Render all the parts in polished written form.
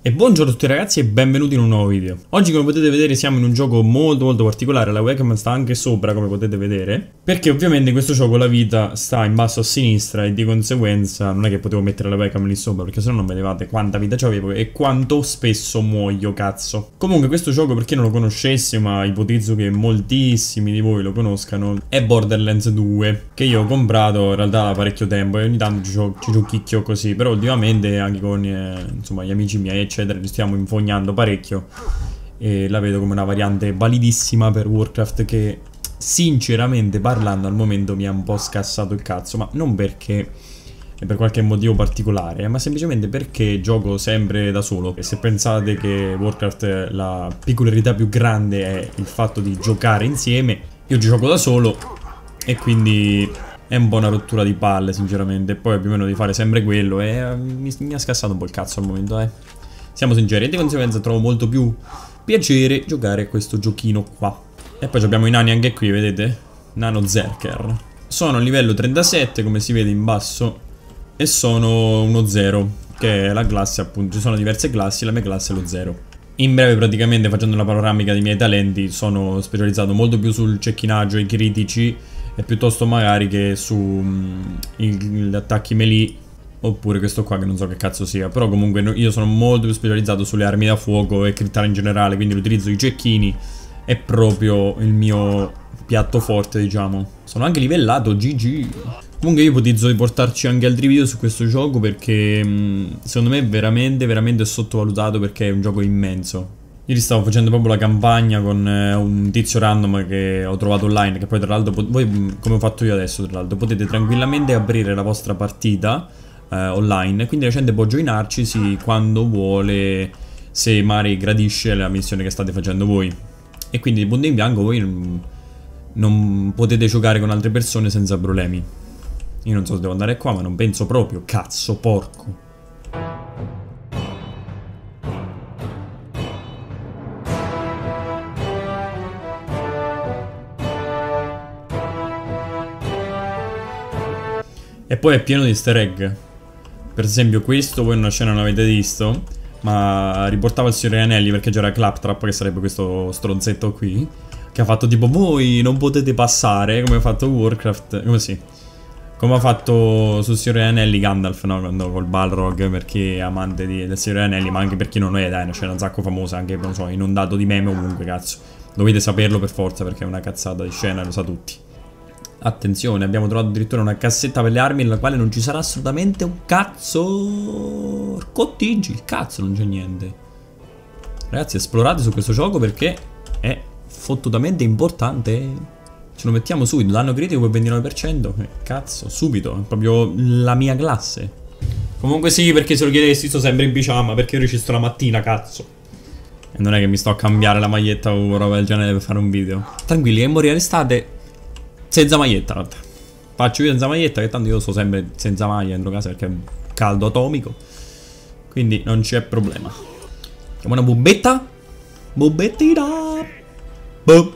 E buongiorno a tutti ragazzi e benvenuti in un nuovo video. Oggi, come potete vedere, siamo in un gioco molto particolare. La webcam sta anche sopra, come potete vedere, perché ovviamente in questo gioco la vita sta in basso a sinistra e di conseguenza non è che potevo mettere la webcam lì sopra, perché sennò non vedevate quanta vita c'avevo e quanto spesso muoio, cazzo. Comunque questo gioco, per chi non lo conoscesse, ma ipotizzo che moltissimi di voi lo conoscano, è Borderlands 2, che io ho comprato in realtà da parecchio tempo e ogni tanto ci giochicchio così, però ultimamente anche con insomma gli amici miei eccetera li stiamo infognando parecchio e la vedo come una variante validissima per Warcraft, che sinceramente parlando al momento mi ha un po' scassato il cazzo, ma non perché per qualche motivo particolare, ma semplicemente perché gioco sempre da solo. E se pensate che Warcraft la peculiarità più grande è il fatto di giocare insieme, io gioco da solo e quindi è un po' una rottura di palle sinceramente. E poi più o meno di fare sempre quello e mi ha scassato un po' il cazzo al momento, Siamo sinceri, e di conseguenza trovo molto più piacere giocare a questo giochino qua. E poi abbiamo i nani anche qui, vedete? Nano Zerker. Sono a livello 37, come si vede in basso, e sono uno 0, che è la classe appunto. Ci sono diverse classi, la mia classe è lo 0. In breve, praticamente, facendo una panoramica dei miei talenti, sono specializzato molto più sul cecchinaggio e i critici, e piuttosto magari che su gli attacchi melee. Oppure questo qua che non so che cazzo sia. Però comunque io sono molto più specializzato sulle armi da fuoco e crittare in generale. Quindi l'utilizzo di cecchini è proprio il mio piatto forte, diciamo. Sono anche livellato, GG. Comunque io ipotizzo di portarci anche altri video su questo gioco, perché secondo me è veramente sottovalutato, perché è un gioco immenso. Ieri stavo facendo proprio la campagna con un tizio random che ho trovato online, che poi tra l'altro voi, come ho fatto io adesso, tra l'altro potete tranquillamente aprire la vostra partita online, quindi la gente può joinarci sì, quando vuole, se magari gradisce la missione che state facendo voi. E quindi di punto in bianco voi non potete giocare con altre persone senza problemi. Io non so se devo andare qua, ma non penso proprio. Cazzo, porco. E poi è pieno di easter egg. Per esempio questo, voi in una scena non l'avete visto, ma riportava il Signore Anelli, perché c'era Claptrap, che sarebbe questo stronzetto qui, che ha fatto tipo voi non potete passare, come ha fatto Warcraft, come ha fatto sul Signore Anelli Gandalf, no? Quando col Balrog, perché è amante del Signore Anelli, ma anche per chi non lo è, dai, una scena un sacco famosa, anche, non so, inondato di meme ovunque, cazzo. Dovete saperlo per forza, perché è una cazzata di scena, lo sa tutti. Attenzione, abbiamo trovato addirittura una cassetta per le armi nella quale non ci sarà assolutamente un cazzo. Cottigi, il cazzo, non c'è niente. Ragazzi, esplorate su questo gioco perché è fottutamente importante. Ce lo mettiamo subito, danno critico per 29%. Cazzo, subito, è proprio la mia classe. Comunque sì, perché se lo chiedessi sto sempre in pigiama, perché io registro la mattina, cazzo. E non è che mi sto a cambiare la maglietta o roba del genere per fare un video. Tranquilli, che morire l'estate senza maglietta, in realtà. Faccio io senza maglietta, che tanto io sto sempre senza maglia dentro casa perché è caldo atomico. Quindi non c'è problema. Facciamo una bubetta. Bubettina. Boop.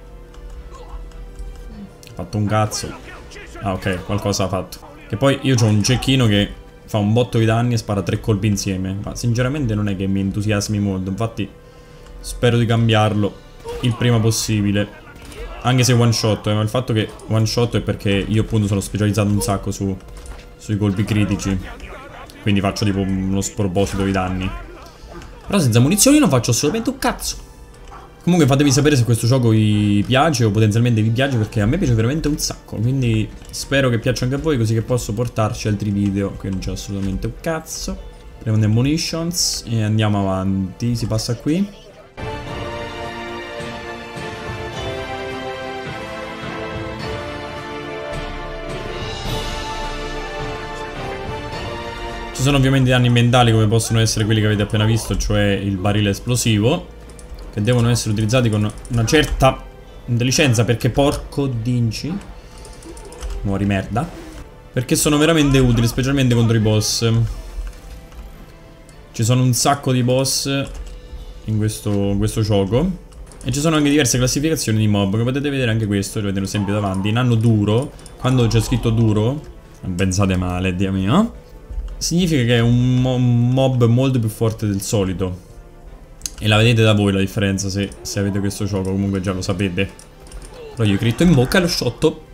Ha fatto un cazzo. Ah, ok, qualcosa ha fatto. Che poi io ho un cecchino che fa un botto di danni e spara 3 colpi insieme. Ma sinceramente non è che mi entusiasmi molto. Infatti spero di cambiarlo il prima possibile. Anche se one shot, ma il fatto che one shot è perché io appunto sono specializzato un sacco sui colpi critici. Quindi faccio tipo uno sproposito di danni. Però senza munizioni non faccio assolutamente un cazzo. Comunque fatemi sapere se questo gioco vi piace o potenzialmente vi piace, perché a me piace veramente un sacco. Quindi spero che piaccia anche a voi, così che posso portarci altri video. Qui non c'è assolutamente un cazzo. Prendiamo le munitions e andiamo avanti. Si passa qui. Ci sono ovviamente danni mentali, come possono essere quelli che avete appena visto, cioè il barile esplosivo, che devono essere utilizzati con una certa intelligenza, perché porco dinci. Muori merda. Perché sono veramente utili, specialmente contro i boss. Ci sono un sacco di boss in questo gioco. E ci sono anche diverse classificazioni di mob, che potete vedere anche questo, lo vedete l'esempio davanti. Nano duro, quando c'è scritto duro, non pensate male, Dio mio, significa che è un mob molto più forte del solito. E la vedete da voi la differenza se avete questo gioco, comunque già lo sapete. Però io ho critto in bocca lo shotto.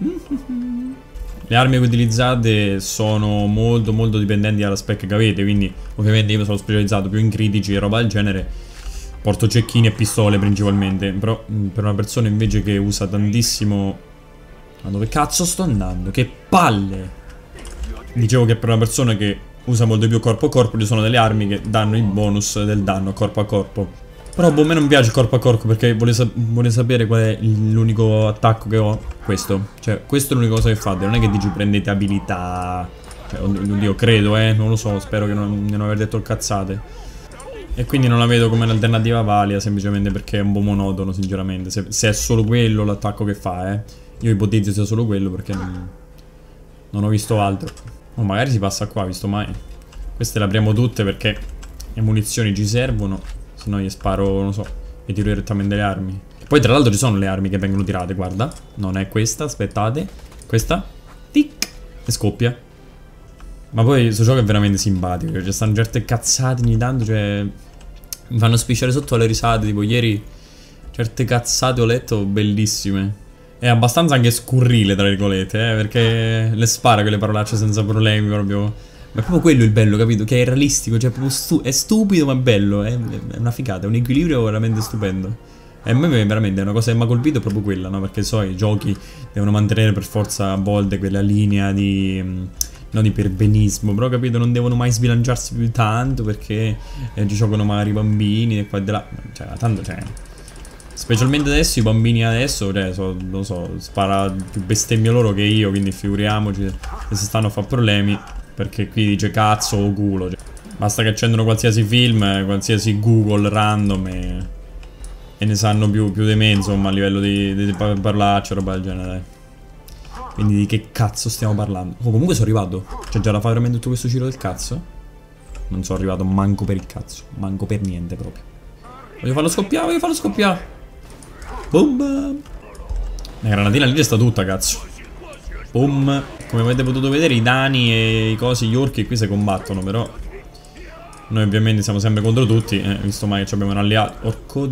Le armi che utilizzate sono molto molto dipendenti dalla spec che avete, quindi ovviamente io mi sono specializzato più in critici e roba del genere. Porto cecchini e pistole principalmente, però per una persona invece che usa tantissimo... Ma dove cazzo sto andando? Che palle! Dicevo che per una persona che usa molto più corpo a corpo ci sono delle armi che danno il bonus del danno corpo a corpo. Però boh, a me non piace corpo a corpo perché vuole sapere qual è l'unico attacco che ho. Questo. Cioè, questa è l'unica cosa che fate. Non è che dici prendete abilità. Cioè, oddio, credo, non lo so. Spero che non aver detto cazzate. E quindi non la vedo come un'alternativa valida, semplicemente perché è un po' monotono, sinceramente. Se è solo quello l'attacco che fa, Io ipotizzo sia solo quello perché non ho visto altro. O magari si passa qua, visto mai. Queste le apriamo tutte perché le munizioni ci servono. Se no gli sparo, non lo so, e tiro direttamente le armi. Poi tra l'altro ci sono le armi che vengono tirate, guarda. Non è questa, aspettate. Questa, tic, e scoppia. Ma poi questo gioco è veramente simpatico. Ci stanno certe cazzate ogni tanto, cioè... Mi fanno spicciare sotto alle risate, tipo ieri... Certe cazzate ho letto, bellissime. È abbastanza anche scurrile, tra virgolette, perché le spara quelle parolacce senza problemi, proprio... Ma è proprio quello il bello, capito? Che è realistico, cioè proprio è stupido ma è bello, è una figata, è un equilibrio veramente stupendo. E a me veramente è una cosa che mi ha colpito è proprio quella, no? Perché so, i giochi devono mantenere per forza a volte quella linea di... non di perbenismo, però capito? Non devono mai sbilanciarsi più tanto perché ci giocano magari i bambini e qua e di là. Cioè, tanto, cioè... Specialmente adesso, i bambini adesso, cioè, non so, spara più bestemmie loro che io, quindi figuriamoci se si stanno a fare problemi. Perché qui dice cazzo o culo, cioè, basta che accendono qualsiasi film, qualsiasi Google random e ne sanno più di me, insomma, a livello di parolacce, roba del genere. Quindi di che cazzo stiamo parlando? Oh, comunque sono arrivato. Cioè già la fa veramente tutto questo giro del cazzo? Non sono arrivato manco per il cazzo. Manco per niente proprio. Voglio farlo scoppiare, voglio farlo scoppiare. Boom. La granatina lì sta tutta, cazzo. Boom. Come avete potuto vedere i Dani e i cosi, gli orchi qui si combattono, però noi ovviamente siamo sempre contro tutti, visto mai che abbiamo un alleato. Orco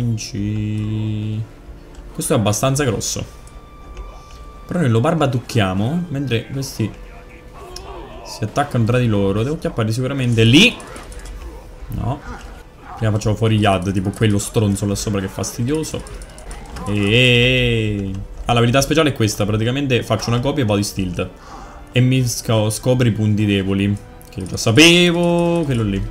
dinci. Questo è abbastanza grosso. Però noi lo barbatucchiamo, mentre questi si attaccano tra di loro. Devo chiapparli sicuramente lì. No. Prima facciamo fuori gli ad, tipo quello stronzo là sopra che è fastidioso. La abilità speciale è questa, praticamente faccio una copia e vado di stealth e mi scopre i punti deboli, che io già sapevo, quello lì.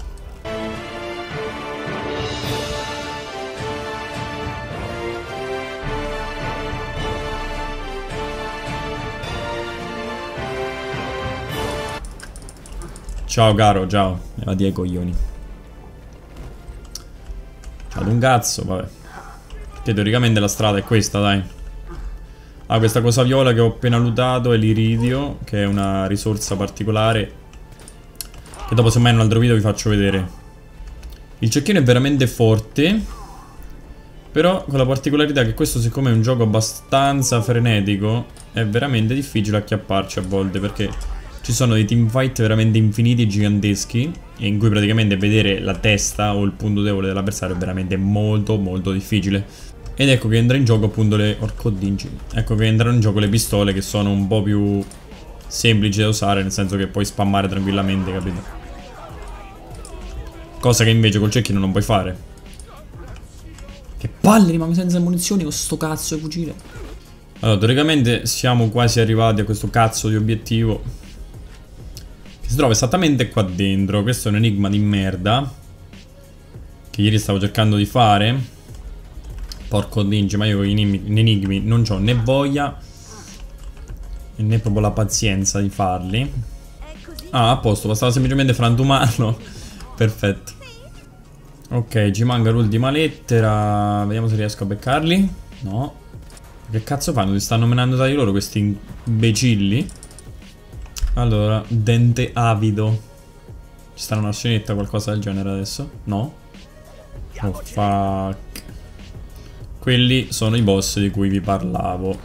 Ciao caro, ciao. Va di ai coglioni. Ciao un cazzo, vabbè. Che teoricamente la strada è questa, dai. Ah, questa cosa viola che ho appena lootato è l'iridio, che è una risorsa particolare che dopo semmai in un altro video vi faccio vedere. Il cecchino è veramente forte, però con la particolarità che questo, siccome è un gioco abbastanza frenetico, è veramente difficile acchiapparci a volte, perché ci sono dei teamfight veramente infiniti e giganteschi, e in cui praticamente vedere la testa o il punto debole dell'avversario è veramente molto molto difficile. Ed ecco che entra in gioco appunto le... Orcodinci. Ecco che entrano in gioco le pistole, che sono un po' più semplici da usare, nel senso che puoi spammare tranquillamente, capito? Cosa che invece col cecchino non puoi fare. Che palle, rimango senza munizioni con sto cazzo di fucile. Allora, teoricamente siamo quasi arrivati a questo cazzo di obiettivo, che si trova esattamente qua dentro. Questo è un enigma di merda che ieri stavo cercando di fare. Porco dinge, ma io con gli enigmi non ho né voglia né proprio la pazienza di farli. Ah, a posto, bastava semplicemente frantumarlo. Perfetto. Ok, ci manca l'ultima lettera. Vediamo se riesco a beccarli. No. Che cazzo fanno? Si stanno menando tra di loro questi imbecilli. Allora, dente avido. Ci sta una scenetta, qualcosa del genere adesso? No? Oh fuck. Quelli sono i boss di cui vi parlavo.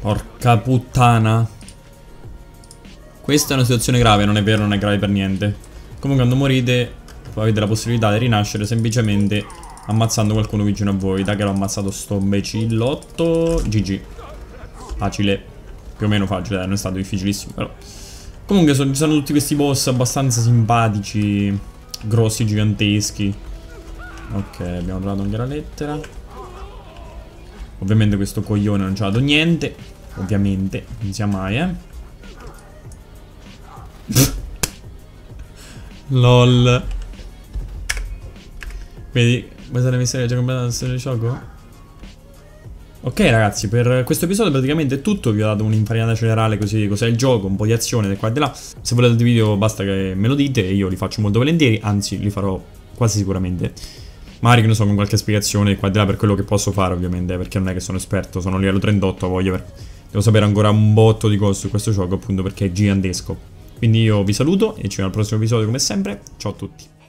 Porca puttana. Questa è una situazione grave, non è vero, non è grave per niente. Comunque quando morite avete la possibilità di rinascere semplicemente ammazzando qualcuno vicino a voi. Da che l'ho ammazzato sto imbecillotto. GG. Facile. Più o meno facile, non è stato difficilissimo però. Comunque ci sono tutti questi boss abbastanza simpatici, grossi, giganteschi. Ok, abbiamo trovato anche la lettera. Ovviamente questo coglione non ci ha dato niente. Ovviamente, non sia mai, LOL. Vedi, questa è la missione già completa la storia di gioco? Ok ragazzi, per questo episodio praticamente è tutto. Vi ho dato un'infarinatura generale così di cos'è il gioco, un po' di azione da qua e di là. Se volete altri video basta che me lo dite e io li faccio molto volentieri. Anzi, li farò quasi sicuramente. Magari che ne so, con qualche spiegazione qua e di là per quello che posso fare ovviamente, perché non è che sono esperto, sono livello 38, devo sapere ancora un botto di cose su questo gioco appunto perché è gigantesco. Quindi io vi saluto e ci vediamo al prossimo episodio come sempre. Ciao a tutti.